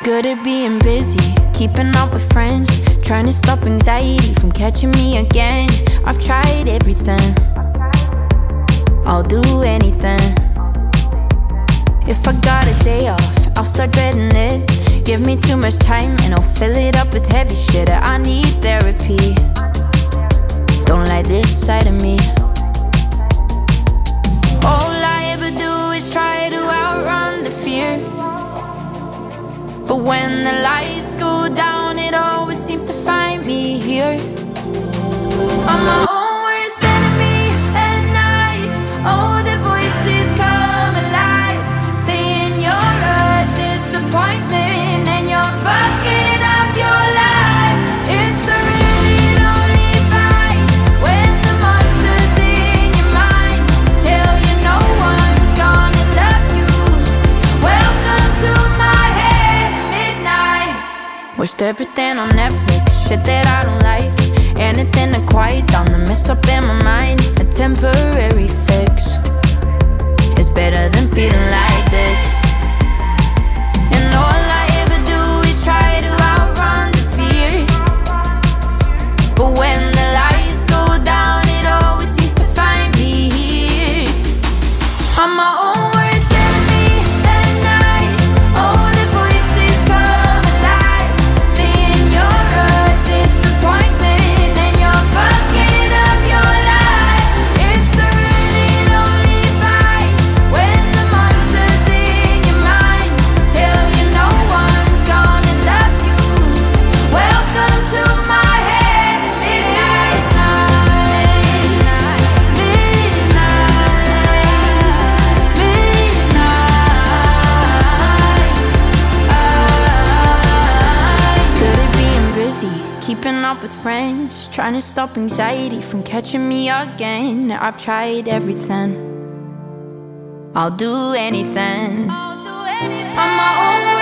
Good at being busy, keeping up with friends, trying to stop anxiety from catching me again. I've tried everything, I'll do anything. If I got a day off, I'll start dreading it. Give me too much time and I'll fill it up with heavy shit. I need therapy, don't like this side of me. All I ever do is try to outrun the fear, but when the lights go down, it always seems to find me here. I'm my own worst enemy at night. Oh, the voices come alive, saying you're a disappointment and you're fucking up your life. It's a really lonely fight when the monster's in your mind, tell you no one's gonna love you. Welcome to my head at midnight. Watched everything on Netflix, shit that I don't like. Anything to quiet down the mess up in my mind. A temporary fix is better than feeling like this. And all I ever do is try to outrun the fear, but when the lights go down, it always seems to find me here. I'm my own worst enemy at night. Oh, the voices come alive, saying you're a disappointment and you're fucking up your life. It's a really lonely fight when the monster's in your mind, tell you no one's gonna love you. Welcome to my head at midnight. Good at being busy, keeping up with friends, trying to stop anxiety from catching me again. I've tried everything, I'll do anything. I'm my own